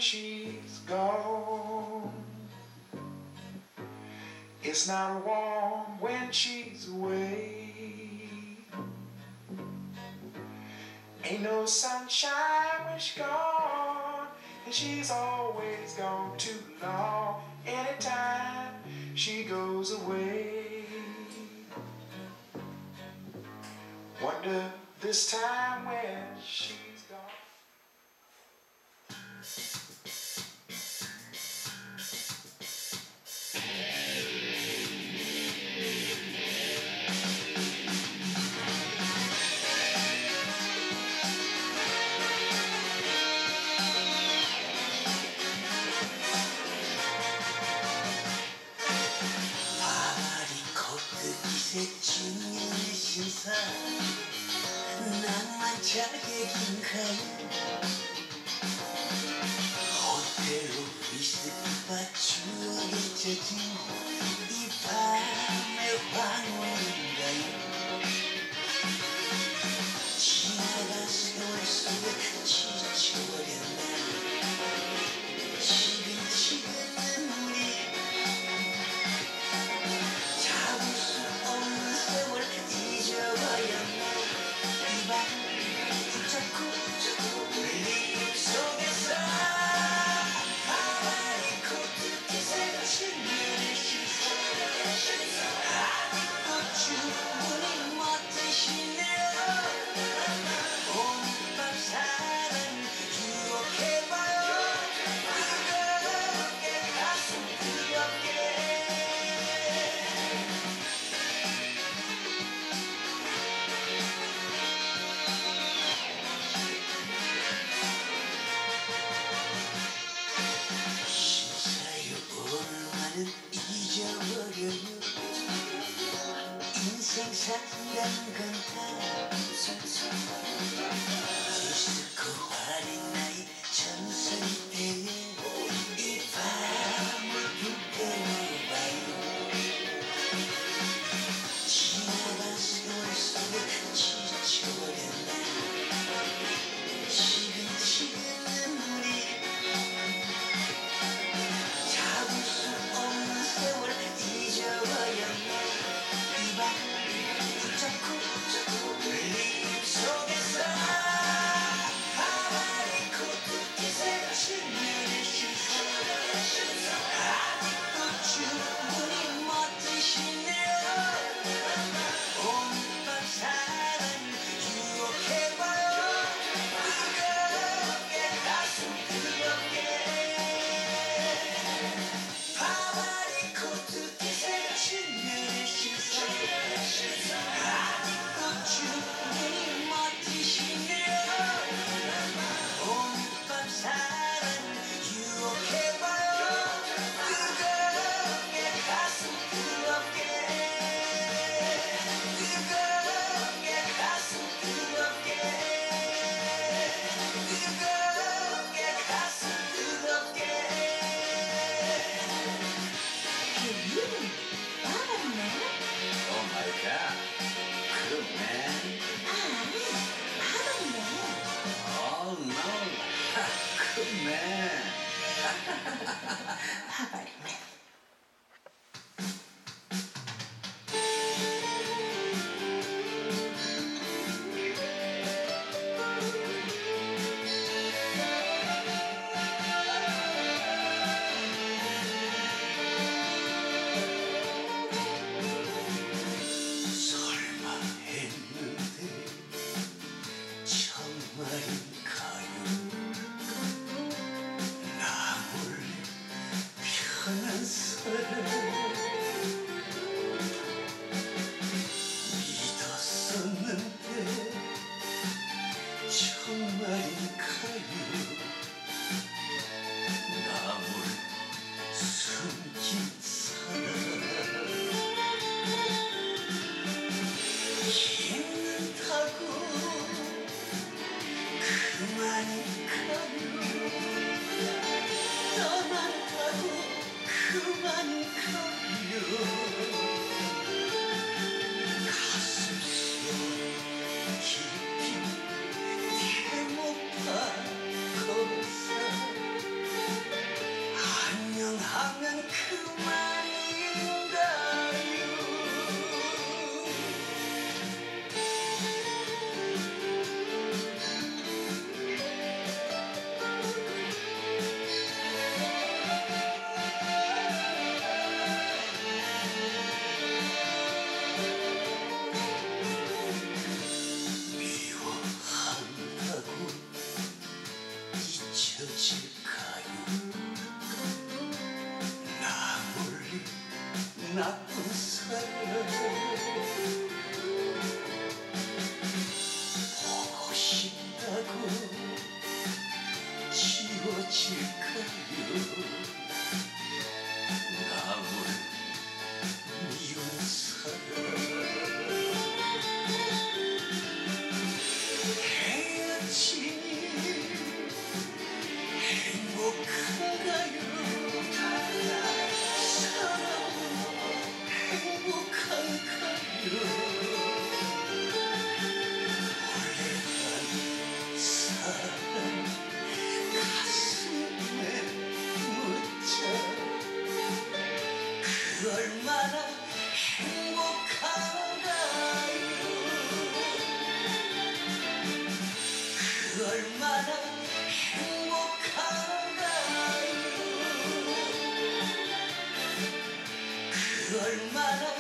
she's gone. It's not warm when she's away. Ain't no sunshine when she's gone, and she's always gone too long. Anytime she goes away, wonder this time when she's gone. 중요한 심사 낭만 자객인가요? 호텔로 위스키바 추억에 젖은 이 밤의 황혼인가요? 지나간 세월 속에 지쳐버렸나 지근지근한 우리 잡을 수 없는 세월 잊어버렸나 이 밤 붙잡고 울림 속에서 가만히 코트깃에 친구를 씻어 아직도 충분히 멋지시네요 오늘 밤 사랑 유혹해봐요 뜨겁게 가슴 뜨겁게 잊어버려요 인생 산다는 건다 디스코 화린 나이 전설이 되어 이 밤을 불태워봐요 지나간 세월 속에 지쳐버렸나 지근지근한 우리 잡을 수 없는 세월 잊어버렸네 이 밤 붙잡고 울림 속에서 가만히 코트깃에 친구를 씻어 아직도 충분히 멋지시네요 오늘 밤 사랑 유혹해봐요 뜨겁게 가슴 뜨겁게 가만히 코트깃에 친구를 씻어 아직도 충분히 멋지시네요 오늘 밤 사랑 유혹해봐요 뜨겁게 가슴 뜨겁게 뜨겁게 가슴 뜨겁게 뜨겁게 가슴 뜨겁게 Oh my god, good man. Oh no, good man. 파바리맨 설마 했는데 정말인가요 나 몰래 편한 사랑 믿었었는데 정말인가요 나 몰래 숨긴 사랑 힘든다고 그만인가요 떠난다고 그만인가요 가슴속 깊이 대못 박고서 나쁜 사람 보고 싶다고 지워질까요? 남을 미운 사람 헤어지니 행복한가요? 사랑은 행복한가요? 오래간 사랑 가슴에 묻자 그 얼마나 행복한가요? 그 얼마나 행복한가요? 그 얼마나